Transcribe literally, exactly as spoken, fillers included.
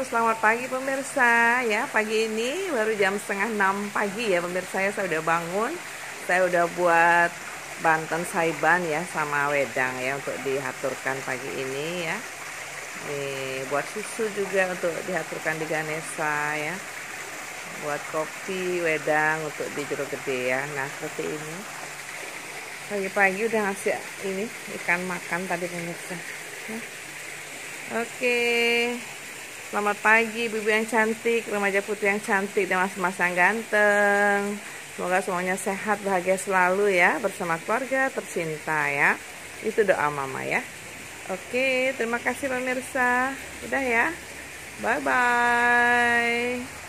selamat pagi pemirsa ya. Pagi ini baru jam setengah enam pagi ya pemirsa ya. Saya udah bangun, saya udah buat banten saiban ya sama wedang ya untuk dihaturkan pagi ini ya. Nih buat susu juga untuk dihaturkan di Ganesha ya. Buat kopi wedang untuk di Jero Gede ya. Nah seperti ini. Pagi-pagi udah ngasih ini ikan makan tadi pemirsa. Ya. Oke. Selamat pagi ibu-ibu yang cantik, remaja putri yang cantik, dan mas-mas yang ganteng. Semoga semuanya sehat, bahagia selalu ya, bersama keluarga tercinta ya. Itu doa mama ya. Oke, terima kasih pemirsa. Udah ya. Bye-bye.